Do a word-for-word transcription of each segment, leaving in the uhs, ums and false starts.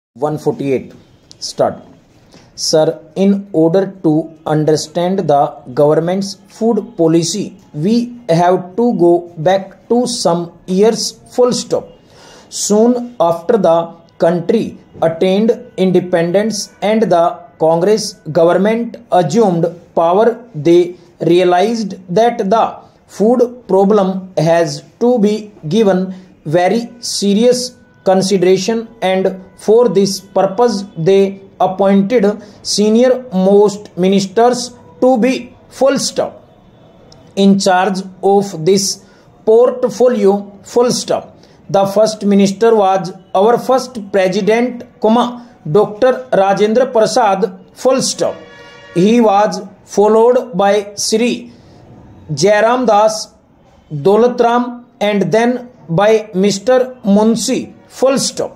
one forty-eight start. Sir, in order to understand the government's food policy, we have to go back to some years full stop. Soon after the country attained independence and the Congress government assumed power, they realized that the food problem has to be given very serious consideration, and for this purpose they appointed senior most ministers to be full stop in charge of this portfolio full stop. The first minister was our first president, comma, Doctor Rajendra Prasad full stop. He was followed by Sri Jairam Das Daulatram and then by Mister Munshi full stop.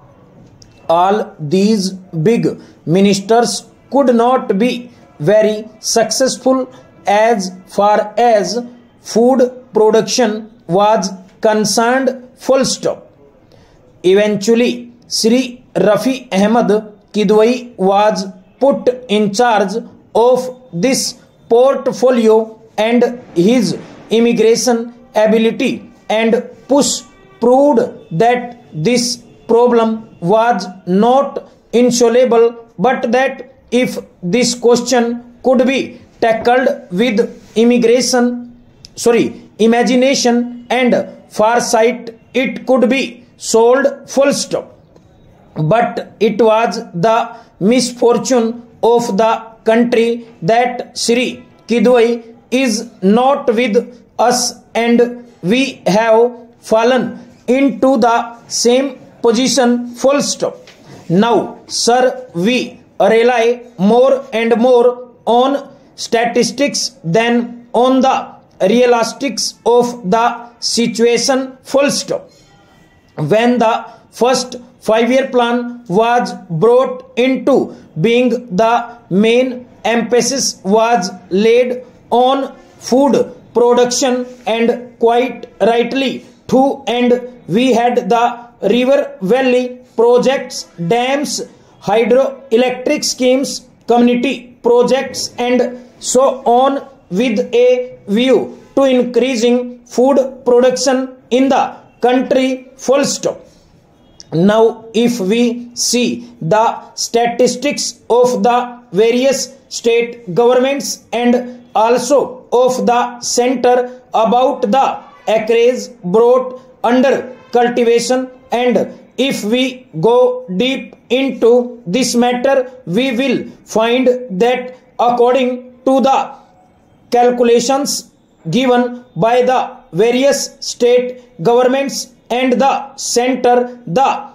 All these big ministers could not be very successful as far as food production was concerned full stop. Eventually, Sri Rafi Ahmed Kidwai was put in charge of this portfolio, and his immigration ability and push proved that this problem was not insoluble, but that if this question could be tackled with immigration, sorry, imagination and foresight, it could be solved full stop. But it was the misfortune of the country that Sri Kidwai is not with us, and we have fallen into the same position full stop. Now, sir, we rely more and more on statistics than on the realistics of the situation full stop. When the first five-year plan was brought into being, the main emphasis was laid on food production, and quite rightly too, and we had the river valley projects, dams, hydroelectric schemes, community projects and so on, with a view to increasing food production in the country full stop. Now, if we see the statistics of the various state governments and also of the center about the acreage brought under cultivation, and if we go deep into this matter, we will find that according to the calculations given by the various state governments and the center, the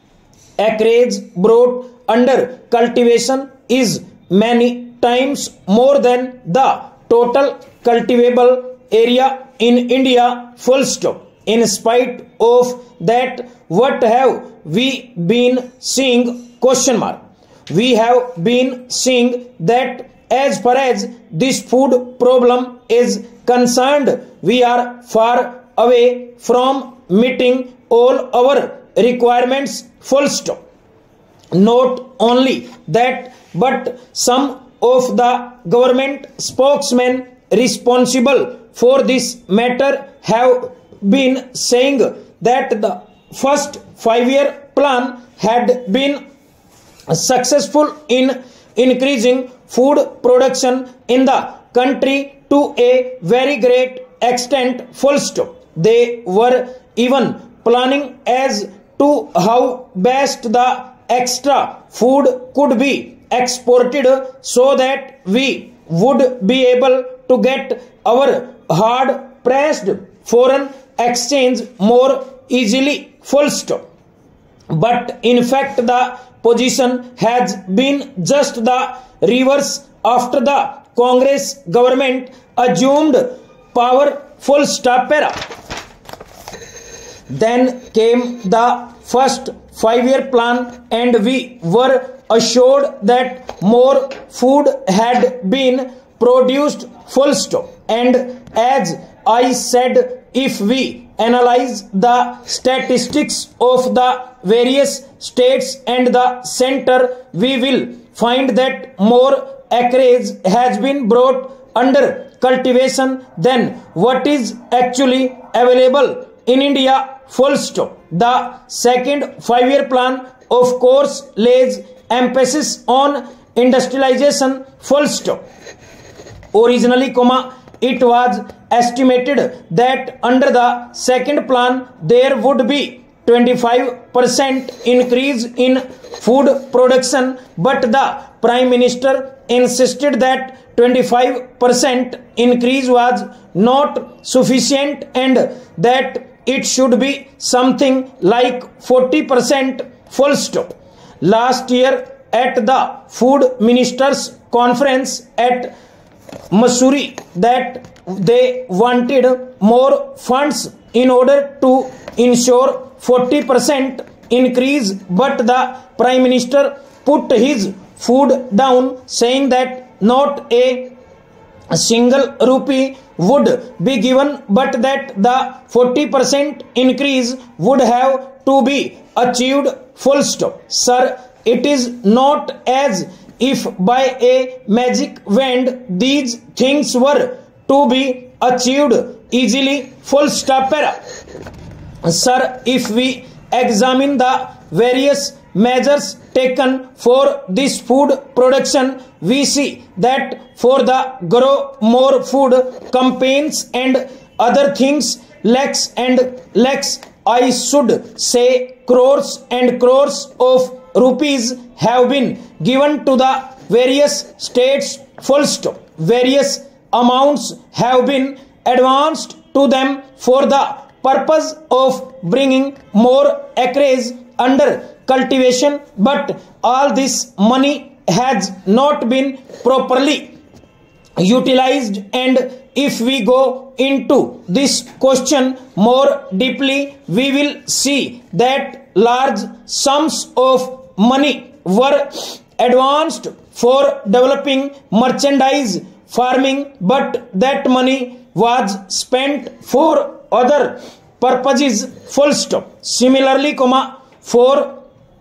acreage brought under cultivation is many times more than the total cultivable area in India full stop. In spite of that, what have we been seeing? Question mark. We have been seeing that as far as this food problem is concerned, we are far away from meeting all our requirements full stop. Not only that, but some of the government spokesmen responsible for this matter have been saying that the first five-year plan had been successful in increasing food production in the country to a very great extent full stop. They were even planning as to how best the extra food could be exported so that we would be able to get our hard pressed foreign exchange more easily full stop. But in fact, the position has been just the reverse after the Congress government assumed power full stop era. Then came the first five-year plan, and we were assured that more food had been produced full stop. And as I said, if we analyze the statistics of the various states and the center, we will find that more acreage has been brought under cultivation than what is actually available in India. Full stop. The second five-year plan, of course, lays emphasis on industrialization. Full stop. Originally, comma, it was estimated that under the second plan there would be twenty-five percent increase in food production, but the Prime Minister insisted that twenty-five percent increase was not sufficient and that it should be something like forty percent. Full stop. Last year at the Food Ministers Conference at Mussoorie, that they wanted more funds in order to ensure forty percent increase, but the Prime Minister put his foot down, saying that not a single rupee would be given, but that the forty percent increase would have to be achieved. Full stop. Sir, it is not as if by a magic wand these things were to be achieved easily. Full stop. Sir, if we examine the various measures taken for this food production, we see that for the grow more food campaigns and other things, lakhs and lakhs, I should say crores and crores of rupees have been given to the various states. Full stop. Various amounts have been advanced to them for the purpose of bringing more acreage under cultivation, but all this money has not been properly utilized. And if we go into this question more deeply, we will see that large sums of money were advanced for developing merchandise farming, but that money was spent for other purposes. Full stop. Similarly, comma, for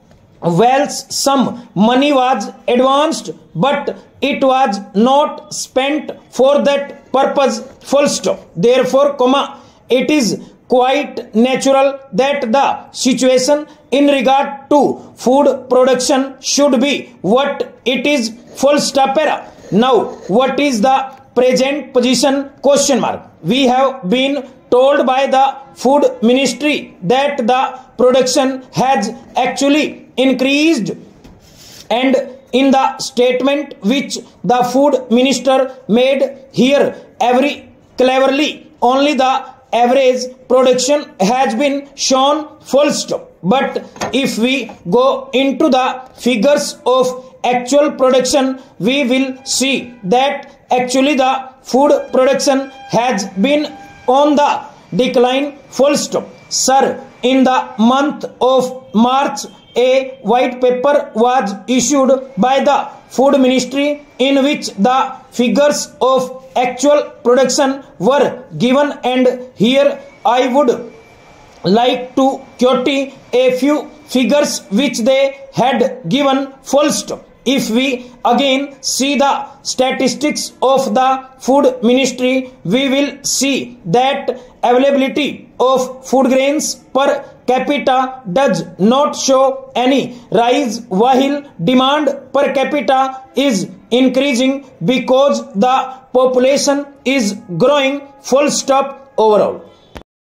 wells some money was advanced, but it was not spent for that purpose. Full stop. Therefore, comma, it is quite natural that the situation in regard to food production should be what it is. Full stop. Now, what is the present position? Question mark. We have been told by the Food Ministry that the production has actually increased, and in the statement which the Food Minister made here, very cleverly only the average production has been shown. Full stop. But if we go into the figures of actual production, we will see that actually the food production has been on the decline. Full stop. Sir, in the month of March, a white paper was issued by the Food Ministry in which the figures of actual production were given, and here I would like to quote a few figures which they had given. Full stop. If we again see the statistics of the Food Ministry, we will see that availability of food grains per capita does not show any rise, while demand per capita is increasing because the population is growing. Full stop. Overall,